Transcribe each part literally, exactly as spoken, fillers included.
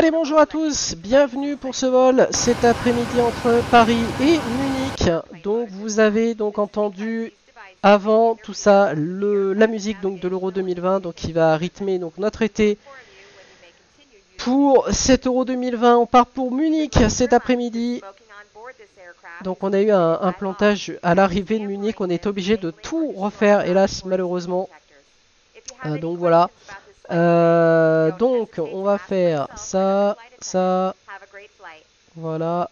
Allez, bonjour à tous, bienvenue pour ce vol cet après-midi entre Paris et Munich. Donc vous avez donc entendu avant tout ça le, la musique donc de l'Euro deux mille vingt donc qui va rythmer donc notre été. Pour cet Euro deux mille vingt, on part pour Munich cet après-midi. Donc on a eu un, un plantage à l'arrivée de Munich, on est obligé de tout refaire hélas malheureusement. Euh, donc voilà. Euh, donc on va faire ça, ça, voilà.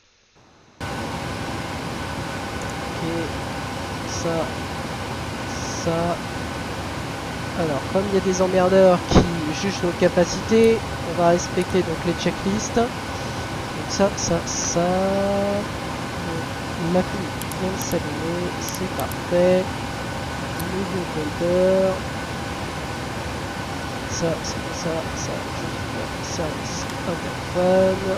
Ok, ça, ça. Alors comme il y a des emmerdeurs qui jugent nos capacités, on va respecter donc les checklists. Donc ça, ça, ça. Donc, la pluie vient de s'allumer, c'est parfait. Nouveau compteur. Ça, ça, ça, ça, je fais service interphone.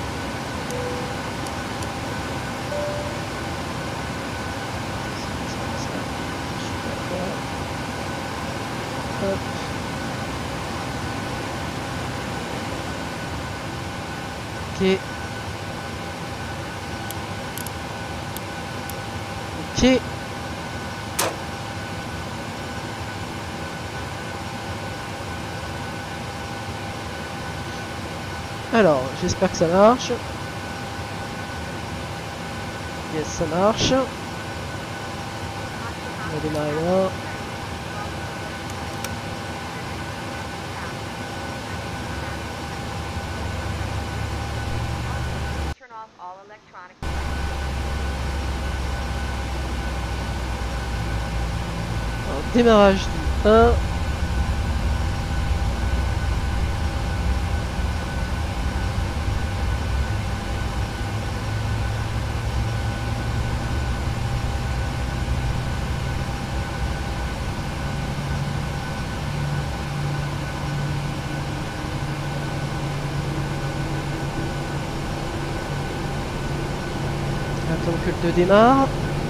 Hop. Ok. Ok. Alors, j'espère que ça marche. Yes, ça marche. On va démarrer là. Alors, démarrage du un. Attends que le deux démarre.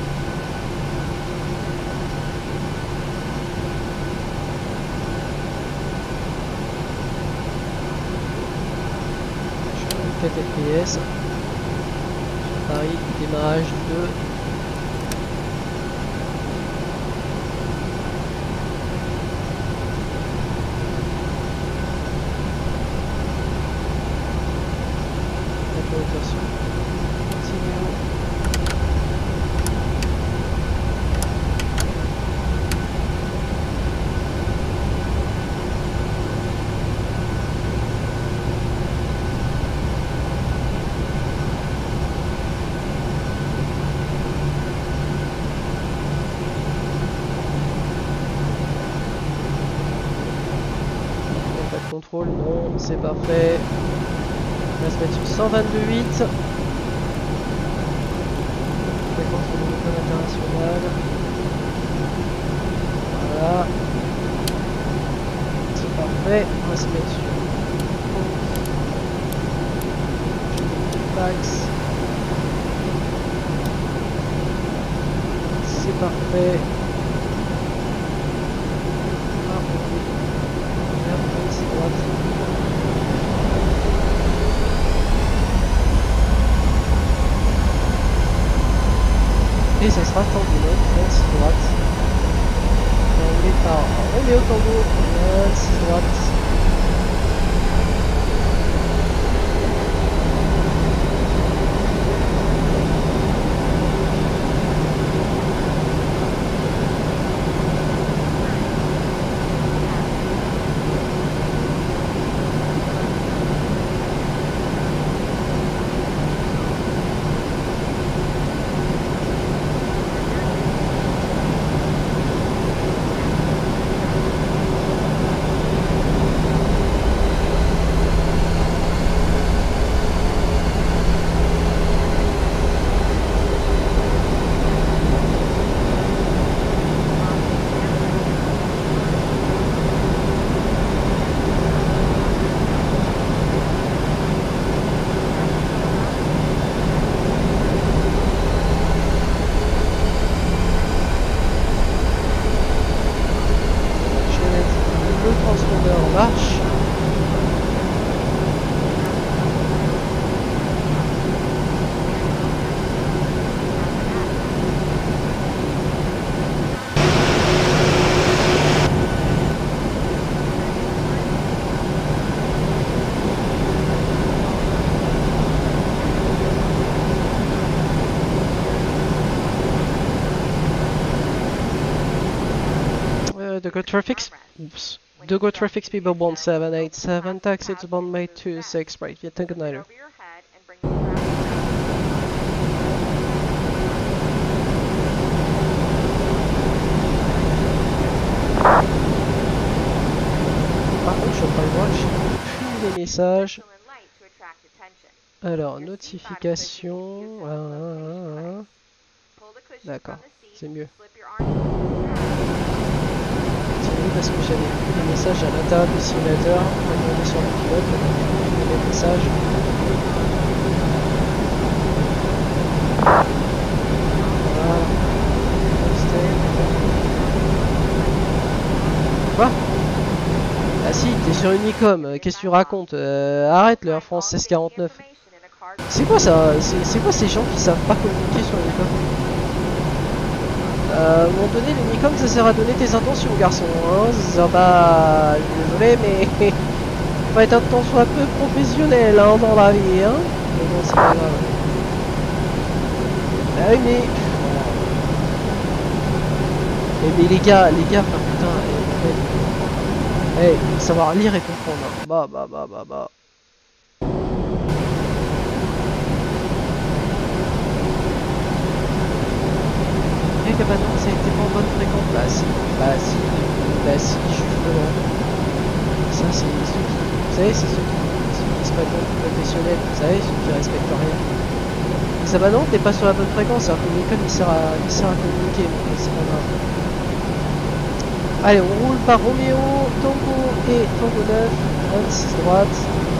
quatre F P S. Paris, démarrage du deux. Contrôle, non, c'est parfait. On va se mettre sur cent vingt-deux virgule huit. Fréquence de monopole international. Voilà. C'est parfait. On va se mettre sur max. C'est parfait. Et ça sera tendu vingt-six droite. On est par Roméo Tango, vingt-six droite. traffic. Oops. Do go traffic speed of one seven eight seven, taxi to one eight two six, right, via Tango Niner. Par contre, je suis pas le droit, j'ai tous les messages. Alors, notification. Ah, ah, ah. D'accord, c'est mieux. Parce que j'avais vu les messages à l'intérieur du simulateur, quand on est sur le pilote, on a les messages. Voilà. Quoi? Ah si, t'es sur Unicom, qu'est-ce que tu racontes? euh, Arrête le Air France seize quarante-neuf. C'est quoi ça? C'est quoi ces gens qui savent pas communiquer sur Unicom? Euh, à un moment donné, l'Unicom ça sert à donner tes intentions, garçon. Hein, ça va. Je suis désolé, mais faut être un temps soit un peu professionnel hein, dans la vie. Hein. Mais bon, c'est pas grave. Ah oui, mais. Mais, mais les gars, les gars, enfin, putain. Eh, hey, hey, savoir lire et comprendre. Hein. Bah, bah, bah, bah, bah. Que bah non, ça a été pas en bonne fréquence. Bah si, bah si, bah si, justement. Ça c'est ceux qui, vous savez, c'est ceux qui, ceux qui se prétendent professionnels, vous savez, ceux qui respectent rien. Et ça bah non, t'es pas sur la bonne fréquence, alors que l'école il sert à, il sert à communiquer, donc c'est pas grave. Allez, on roule par Roméo, Tango et Tango neuf, vingt-six droite.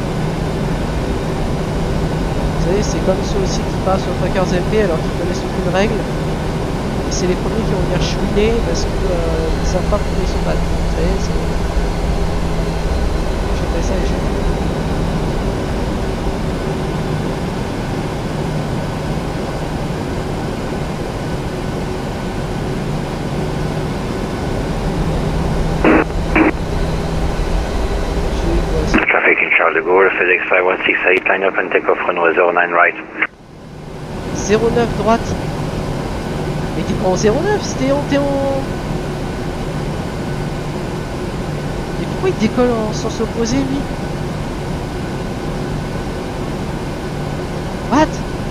Vous savez, c'est comme ceux aussi qui passent au Trackers M P alors qu'ils connaissent aucune règle. C'est les premiers qui vont venir chouiner parce qu'ils euh, ne savent pas pourquoi ils sont pas. Vous savez, c'est. Je fais ça et je fais. Traffic in Charles de Gaulle, FedEx five one six eight, line up and take off runway zero nine right. zéro neuf droite. Mais t'es pas en zéro neuf, c'était en... t'es en... Et pourquoi il décolle en sens opposé, lui? What?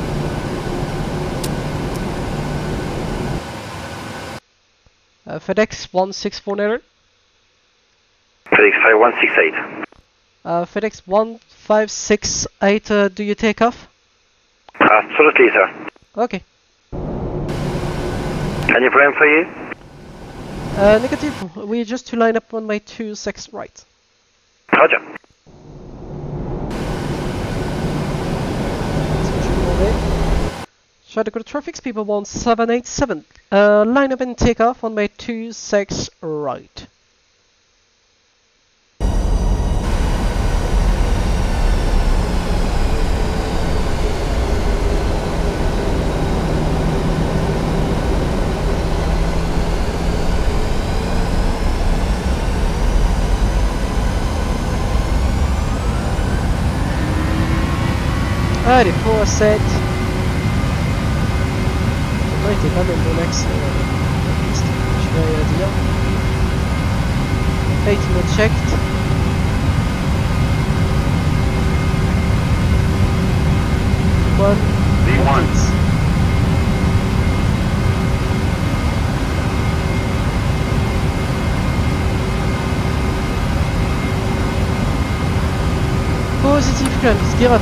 uh, FedEx one six four nine. FedEx five one six eight. Uh, FedEx one five six eight, uh, do you take off? Absolutely, sir. Okay. Any problem for you? Uh, negative. We just to line up on my two six right. Roger. Try to go to traffic speed of one seven eight seven. Uh, line up and take off on my two six right. Allez, pour à sept. Il était pas dans le bon axe. Je vais rien dire. Fate not checked. One. V one. Positive clamps, gear up.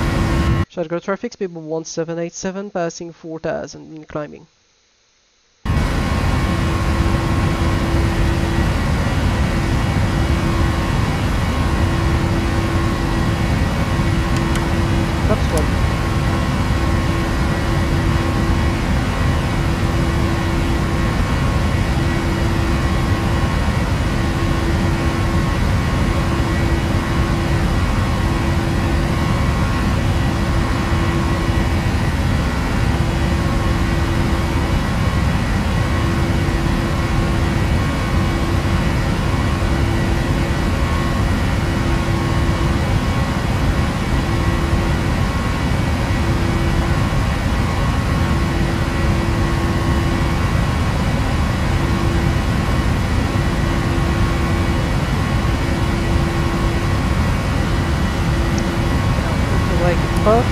Shall I go traffic speed one seven eight seven, passing four thousand in climbing. off.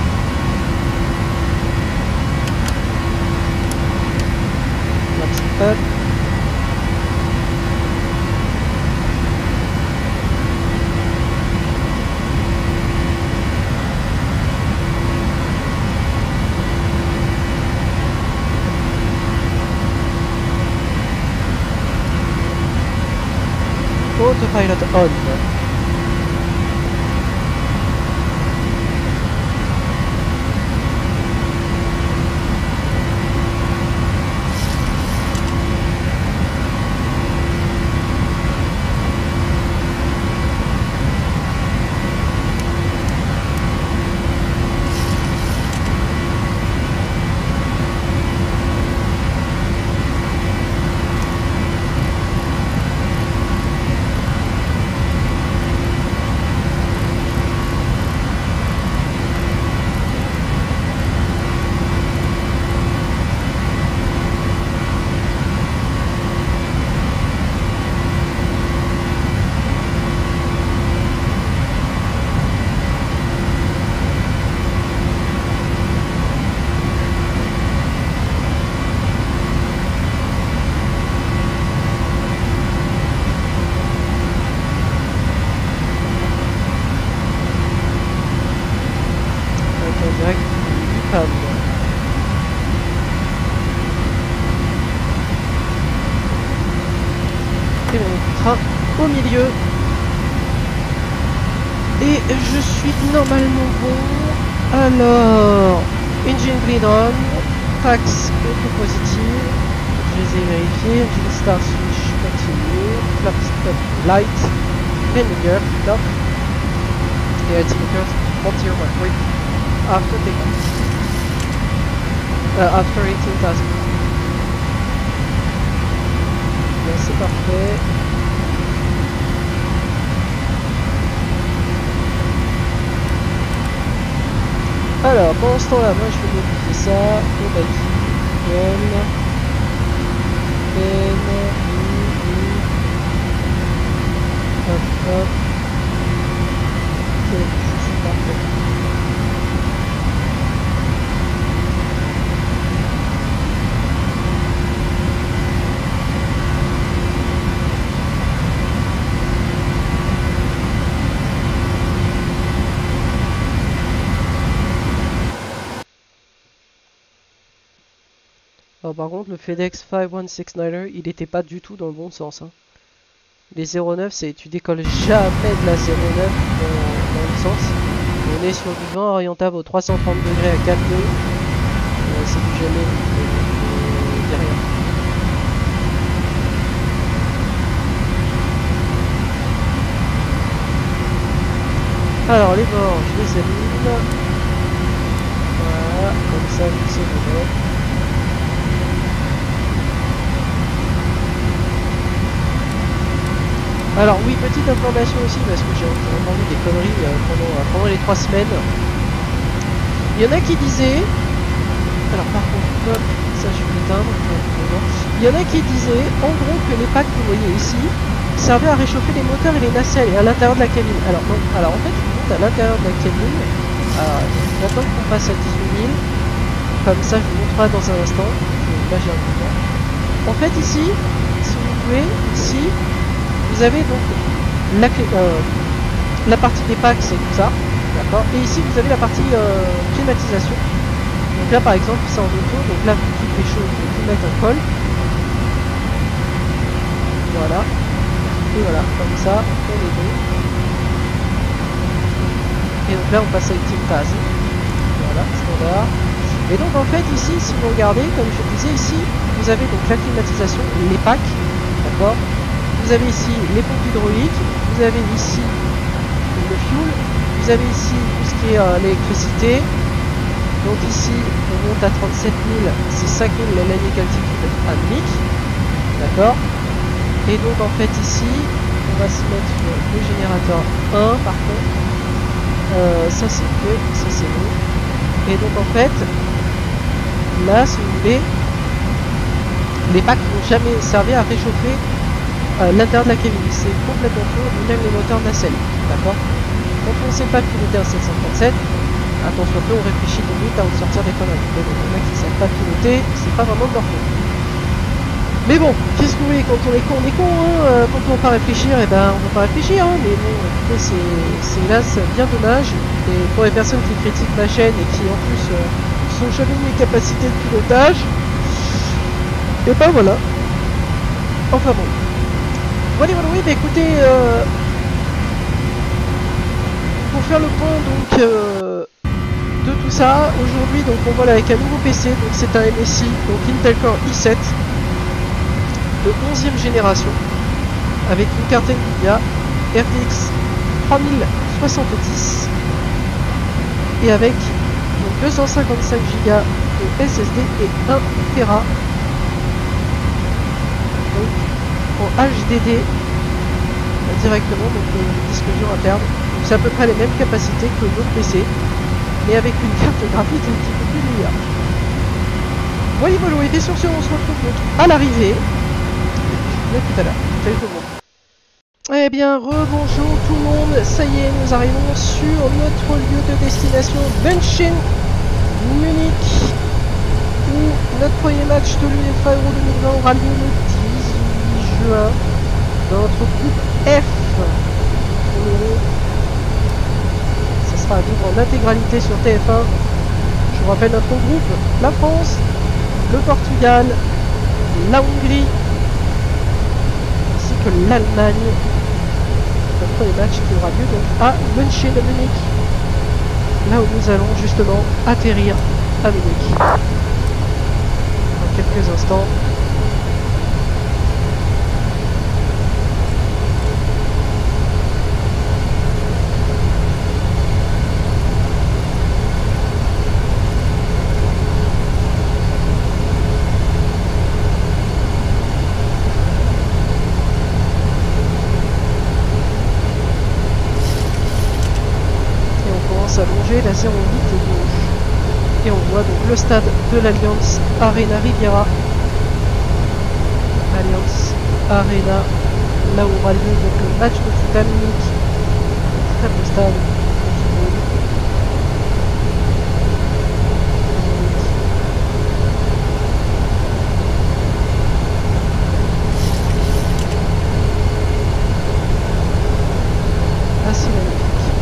Flaps up. Autopilot on. Au milieu et je suis normalement bon. Alors engine bleed on, packs auto positive, je les ai vérifiés. Engine start switch continue, flap stop light, vinegar off, et altimeters on zero point three after takeoff, uh, after eighteen thousand. Bien, c'est parfait. Alors, pendant ce temps-là, moi je vais modifier ça. Obaki, Ben, Ben, hop, hop. Ok, c'est parfait. Alors, par contre, le FedEx cinq un six neuf, il n'était pas du tout dans le bon sens. Hein. Les zéro neuf, c'est tu décolles jamais de la zéro neuf dans, dans le sens. On est sur du vent orientable aux trois cent trente degrés à quatre nœuds. Euh, c'est du jamais euh, derrière. Alors, les bords, je les allume. Voilà, comme ça, je sais le. Alors oui, petite information aussi, parce que j'ai entendu des conneries euh, pendant, euh, pendant les trois semaines. Il y en a qui disaient... Alors par contre, hop, ça je vais l'éteindre. Il y en a qui disaient, en gros, que les packs que vous voyez ici servaient à réchauffer les moteurs et les nacelles et à l'intérieur de la cabine. Alors non, alors en fait, je monte à l'intérieur de la cabine. Alors, maintenant qu'on passe à dix-huit mille, comme ça je vous montrerai dans un instant. Là j'ai un peu de temps. En fait ici, si vous pouvez, ici... Vous avez donc la, euh, la partie des packs, c'est tout ça, d'accord. Et ici vous avez la partie euh, climatisation. Donc là par exemple c'est en auto, donc là tout est chaud, il faut tout mettre en col. Voilà. Et voilà, comme ça, on est bon. Et donc là on passe à ultime phase. Voilà, standard. Et donc en fait ici, si vous regardez, comme je disais ici, vous avez donc la climatisation, les packs, d'accord. Vous avez ici les pompes hydrauliques, vous avez ici le fuel, vous avez ici tout ce qui est euh, l'électricité. Donc ici on monte à trente-sept mille, c'est cinq mille la ligne altitude à Munich, d'accord. Et donc en fait ici on va se mettre sur le générateur un par contre, euh, ça c'est fait, ça c'est bon. Et donc en fait là si vous voulez, les packs n'ont jamais servi à réchauffer Euh, l'intérieur de la cabine, c'est complètement faux, même les moteurs nacelle, d'accord. Quand on ne sait pas piloter un sept cent trente-sept, attention peu, on réfléchit limite avant de sortir des conneries. Mais bon, les mecs qui savent pas piloter, c'est pas vraiment de leur faute. Mais bon, qu'est-ce que vous voulez, quand on est con, on est con, hein. Quand on ne peut pas réfléchir, et eh ben on ne peut pas réfléchir, hein. Mais bon, écoutez, c'est hélas bien dommage. Et pour les personnes qui critiquent ma chaîne et qui en plus euh, sont jamais mes capacités de pilotage, et ben voilà. Enfin bon. Voilà, voilà, oui, bah écoutez, euh, pour faire le point donc euh, de tout ça, aujourd'hui donc on voit là avec un nouveau P C, donc c'est un M S I, donc Intel Core i sept de onzième génération, avec une carte Nvidia R T X trois mille soixante-dix et avec donc, deux cent cinquante-cinq giga de S S D et un Tera donc en H D D directement, donc le disque dur interne. C'est à peu près les mêmes capacités que l'autre P C, mais avec une carte graphique un petit peu plus meilleure. Voyez, voilà, et bien sûr, on se retrouve donc à l'arrivée. À tout à l'heure. Salut tout le monde. Eh bien, rebonjour tout le monde. Ça y est, nous arrivons sur notre lieu de destination, München, Munich, où notre premier match de l'UEFA Euro deux mille vingt aura lieu le dix-huit juin dans notre groupe F. Ça sera à vivre en intégralité sur T F un. Je vous rappelle notre groupe, la France, le Portugal, la Hongrie, ainsi que l'Allemagne. Notre premier match qui aura lieu donc à München, Munich, là où nous allons justement atterrir à Munich dans quelques instants. À longer la zéro huit gauche et on voit donc le stade de l'Alliance Arena Riviera, Alliance Arena, là où aura lieu donc le match de foot à Munich, très beau stade. Assez magnifique.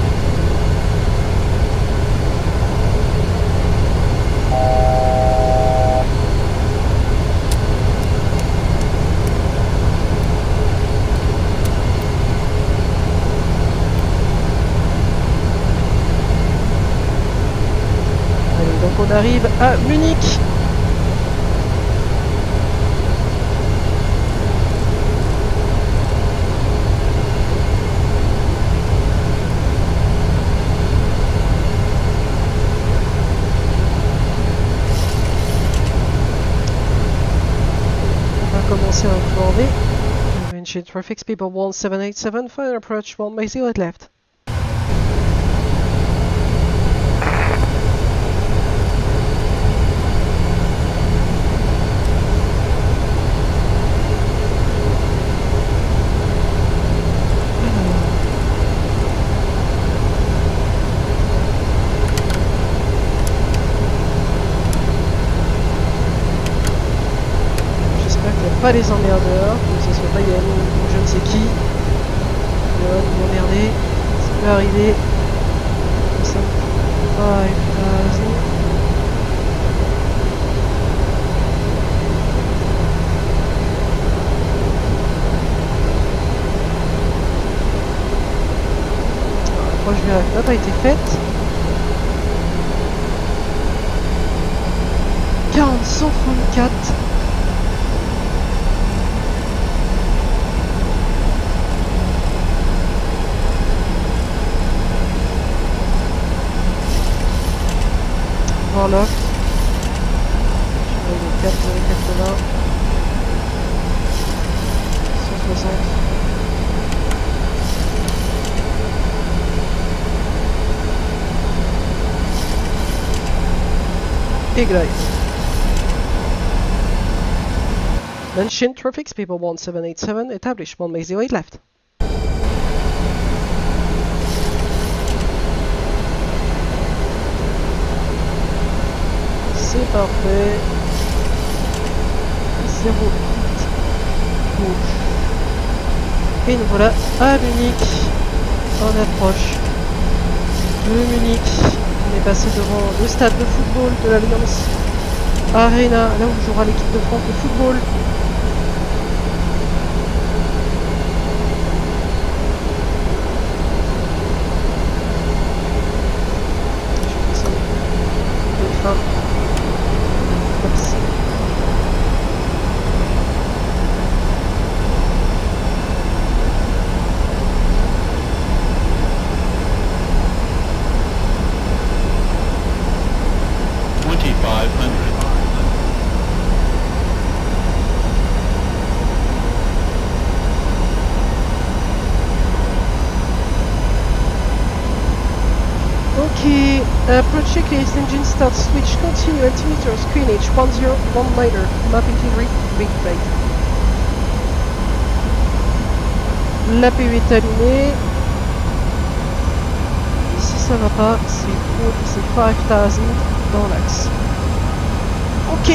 On arrive à Munich. On va commencer à informer. München Traffic People one seven eight seven, final approach one by zero at left. Pas les emmerdeurs, que ce soit pas Yann ou je ne sais qui. Il va nous emmerder. Ça peut arriver. Ça va écraser. L'approche vérifiée n'a pas été faite. quarante cent trente-quatre. Warlock, quatre zéro quatre-vingts, cent soixante. Et glide. München Traffic People one seven eight seven, establish one by zero eight left. Parfait. zéro huit gauche. Et nous voilà à Munich. En approche de Munich. On est passé devant le stade de football de l'Alliance Arena, là où jouera l'équipe de France de football. Approach checklist, engine start, switch, continue, altimeter, screenage, one zero one niner, mapping to read, big plate. La P U est allumée. Ici ça va pas, c'est trop, c'est cinq mille dans l'axe. Ok.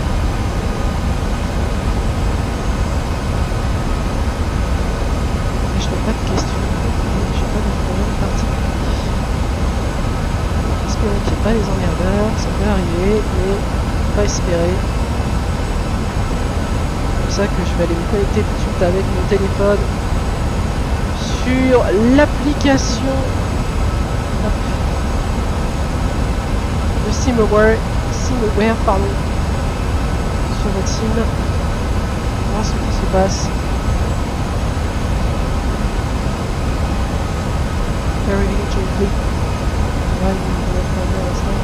Je n'ai pas de questions, j'ai pas de problème particulier. Qu'il n'y ait pas les emmerdeurs, ça peut arriver, mais pas espérer. C'est pour ça que je vais aller me connecter tout de suite avec mon téléphone sur l'application de SimAware, SimAware pardon, sur votre sim, voir ce qui se passe. Arriving to complete. Ouais, il va faire ça.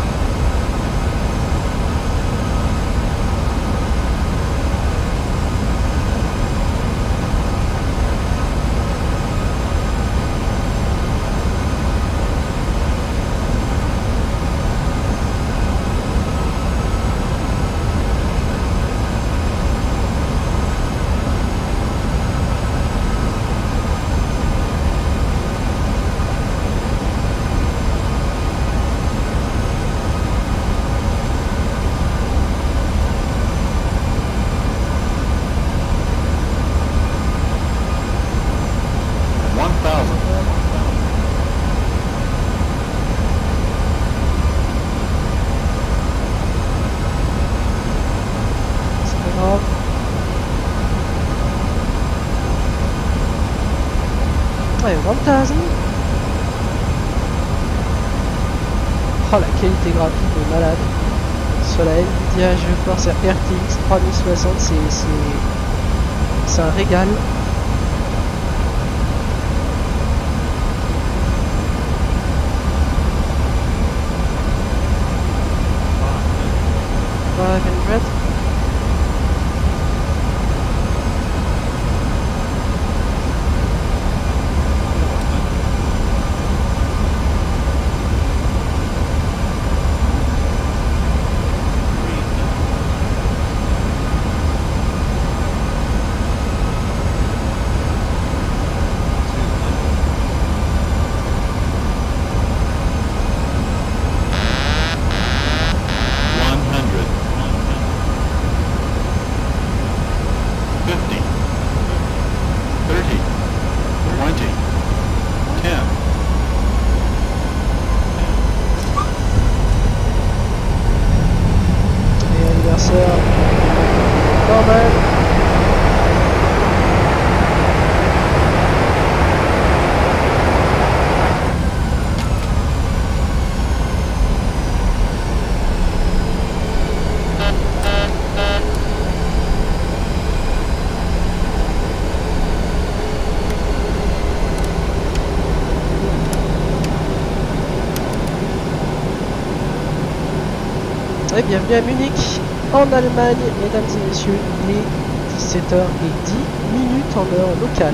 one thousand. Oh, la qualité graphique est malade. Sur la Nvidia GeForce R T X trois mille soixante, c'est un régal. five hundred. Et bienvenue à Munich, en Allemagne, mesdames et messieurs, il est dix-sept heures dix minutes en heure locale.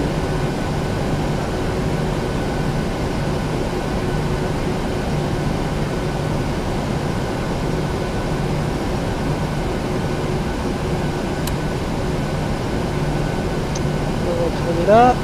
On va retourner là.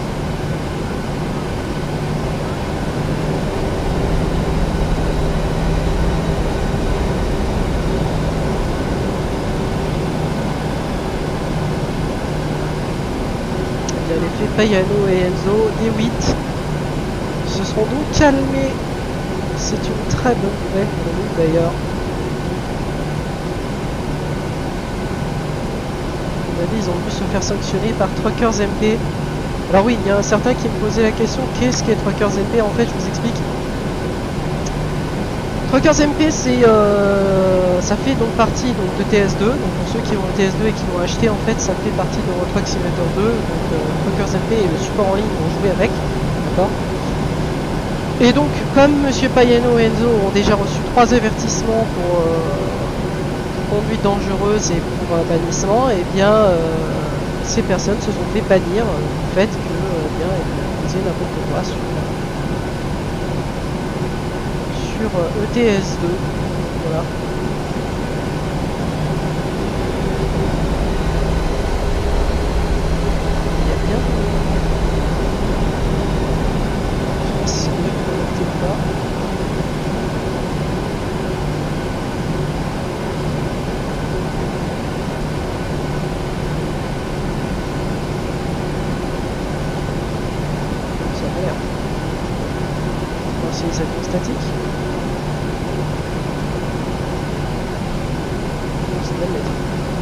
Payano et Enzo, des huit, se seront donc calmés. C'est une très bonne nouvelle pour nous d'ailleurs. Ils ont dû se faire sanctionner par Truckers M P. Alors oui, il y a un certain qui me posait la question, qu'est-ce qu'est Truckers M P? En fait, je vous explique. Truckers M P, c'est, euh, ça fait donc partie donc, de T S deux. Donc pour ceux qui ont le T S deux et qui l'ont acheté, en fait, ça fait partie de Euro Truck Simulator deux. Donc euh, Truckers M P et le support en ligne vont jouer avec. D'accord. Et donc, comme Monsieur Payano et Enzo ont déjà reçu trois avertissements pour euh, conduite dangereuse et pour euh, bannissement, et eh bien, euh, ces personnes se sont fait bannir euh, du fait que, euh, bien, elles faisaient n'importe quoi sur, sur euh, E T S deux. Voilà. Il y a bien. Je sais pas si c'est mieux de connecter ou pas. C'est les avions statiques. Ça va l'être.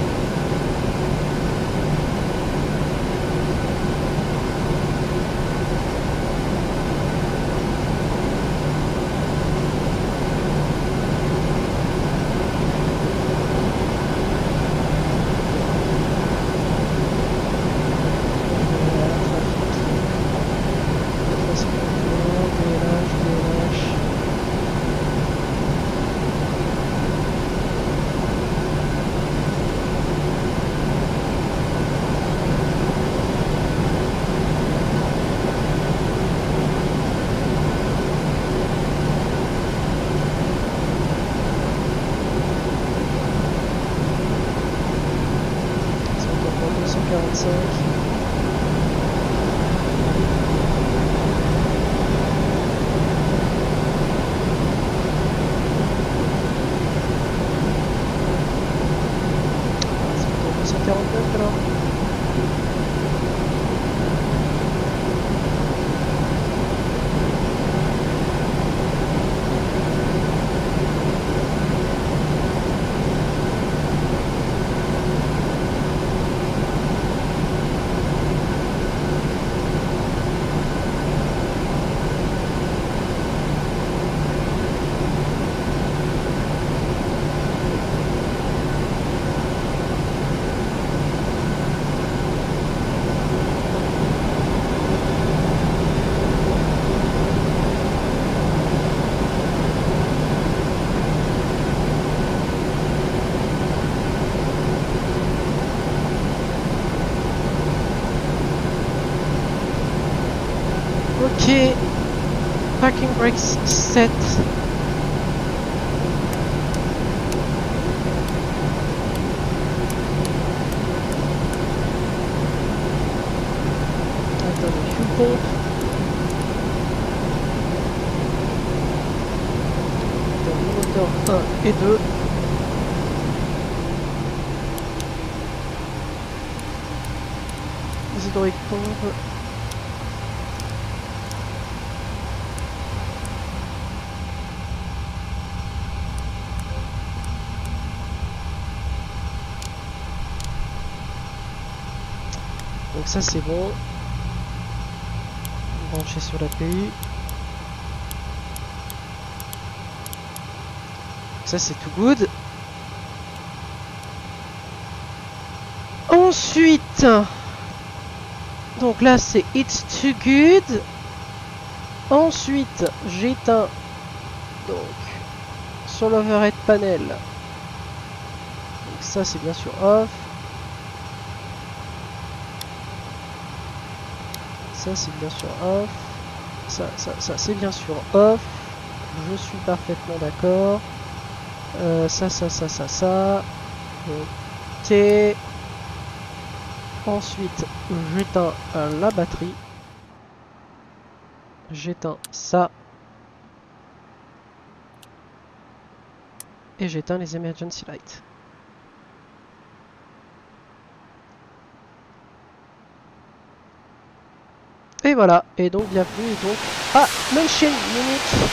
Ok, parking brakes set. Attends, le fuel pump. Attends, le moteur un et deux. Les hydrauliques pompes. Donc ça c'est bon. Branché sur l'A P U. Ça c'est tout good. Ensuite, donc là c'est it's too good. Ensuite, j'éteins donc sur l'overhead panel. Donc ça c'est bien sûr off. Ça c'est bien sûr off. Ça, ça, ça c'est bien sûr off. Je suis parfaitement d'accord. Euh, ça, ça, ça, ça, ça. Ok. Ensuite, j'éteins euh, la batterie. J'éteins ça. Et j'éteins les emergency lights. voilà, et donc bienvenue donc à München Munich.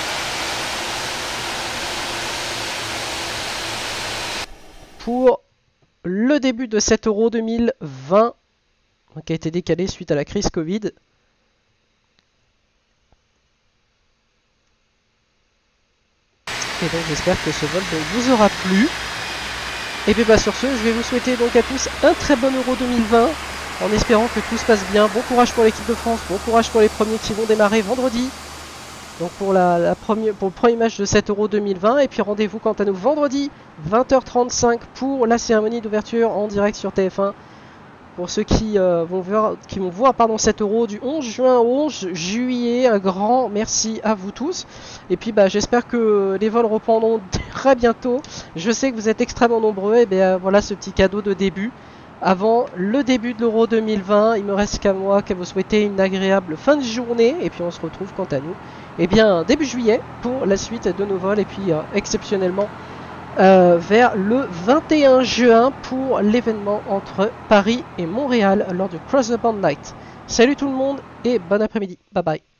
Pour le début de cet Euro deux mille vingt, qui a été décalé suite à la crise Covid. Et donc j'espère que ce vol donc, vous aura plu. Et puis bah sur ce, je vais vous souhaiter donc à tous un très bon Euro deux mille vingt, en espérant que tout se passe bien. Bon courage pour l'équipe de France, bon courage pour les premiers qui vont démarrer vendredi. Donc pour, la, la première, pour le premier match de cet Euro deux mille vingt. Et puis rendez-vous quant à nous vendredi, vingt heures trente-cinq pour la cérémonie d'ouverture en direct sur T F un. Pour ceux qui, euh, vont voir, qui vont voir pardon, cet Euro du onze juin au onze juillet, un grand merci à vous tous. Et puis bah, j'espère que les vols reprendront très bientôt. Je sais que vous êtes extrêmement nombreux. Et bien voilà ce petit cadeau de début. Avant le début de l'Euro deux mille vingt, il me reste qu'à moi qu'à vous souhaiter une agréable fin de journée. Et puis on se retrouve quant à nous eh bien, début juillet pour la suite de nos vols. Et puis euh, exceptionnellement Euh, vers le vingt et un juin pour l'événement entre Paris et Montréal lors du Cross the Band Night. Salut tout le monde et bon après-midi. Bye bye.